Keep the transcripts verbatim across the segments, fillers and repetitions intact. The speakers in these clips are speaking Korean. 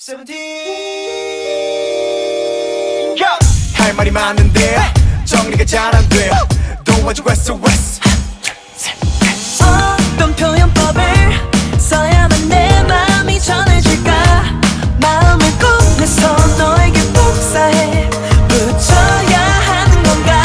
세븐틴 할 말이 많은데 정리가 잘 안 돼. 도와줘 웨스 웨스. 어떤 표현법을 써야만 내 맘이 전해질까. 마음을 꺼내서 너에게 복사해 붙여야 하는 건가.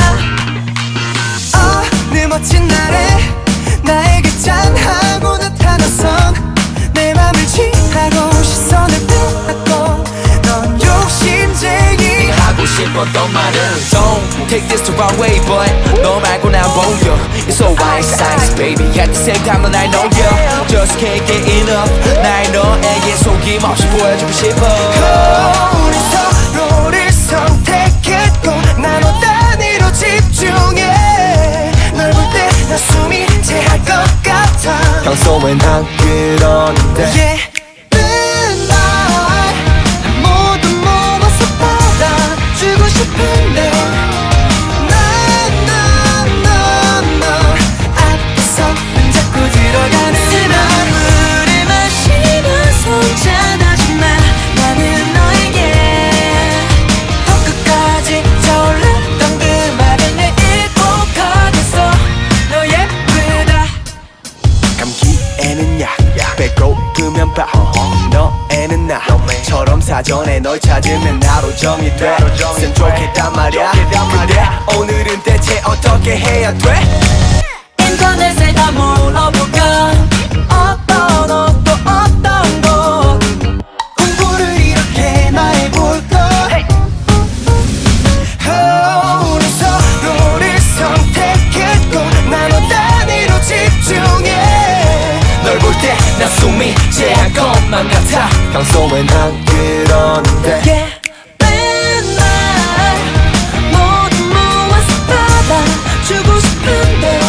어느 멋진 날에 나에게 짠하고 나타나선 내 맘을 취하고 시선을 빼앗고 넌 욕심쟁이 하고 싶었던 말은 Don't take this the wrong way but 너 말고 난 보여 It's so white science baby At the same time 넌 I know you Just can't get enough 날 너에게 속임없이 보여주고 싶어 우리 서로를 선택했고 나눠 단위로 집중해. 널 볼 때 나 숨이 채할 것 같아. 평소엔 난 그러는데 yeah. 모두 모아서 받아주고 싶은데 난 난 난 너 앞에서는 자꾸 들어가는 물을 마시면서 찾아준 나. 나는 너에게 더 끝까지 저올랐던 그 말을 내 잊고 가겠어. 너 예쁘다. 감기에는 약 배고프면 밥 너에는 나처럼 사전에 널 찾으면 하루 종일 돼 쌤 좋겠단 말야. 근데 오늘은 대체 어떻게 해야 돼? 인터넷에 다 물어볼까. 어떤 옷도 어떤 곳 공부를 이렇게 나 해볼까. oh, 우리 서로를 선택했고 나눠 단위로 집중해. 널 볼 때 나 숨이 채할 것만 같아. 평소엔 난 그러는데 yeah. 맨날 모두 모아서 받아주고 싶은데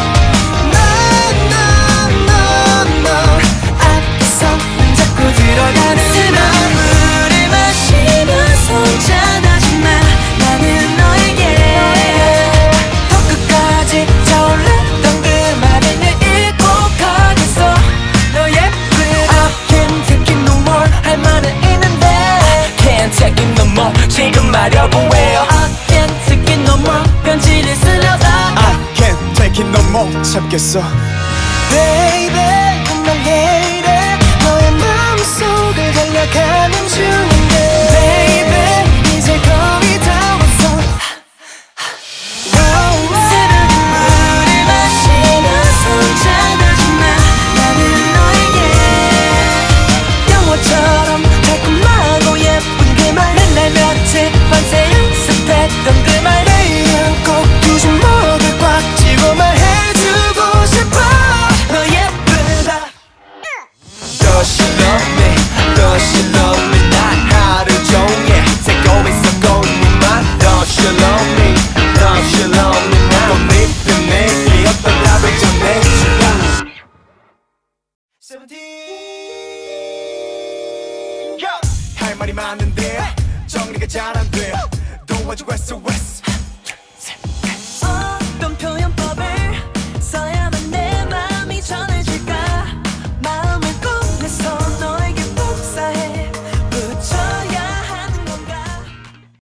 난 난 난 너 앞에서는 자꾸 들어가는 물을 마시면서 찾아준 나. 나는 너에게 더 끝까지 저올랐던 그 말을 내 잊고 가겠어. 너 예쁘다. I can't take it no more. 할 말은 있는데 Can't take it no more 지금 말려고 해요. I can't take it no more. 편지를 쓰려다 I can't take it no more. 참겠어. Baby, 넌 이래 너의 마음속을 달려가는 중인데 Baby, 이제 거의 다 왔어. 새벽에 물을 마시면서 찾아준 나. 나는 너에게 영화처럼 달콤하고 예쁜 그 말. 맨날 며칠 밤새 연습했던 그 말. 내일 안고 두 주먹을 꽉 쥐고 말해주고 싶어. 너 예쁘다. Does she love me? Does she love me? 난 하루 종일 새고 있었고 니만 Does she love me? Does she love me? 넌 믿든 내게 어떤 답을 전해줄까. 세븐틴 할 말이 많은데 정리가 잘 안 돼. 도와줘 웨스 웨스.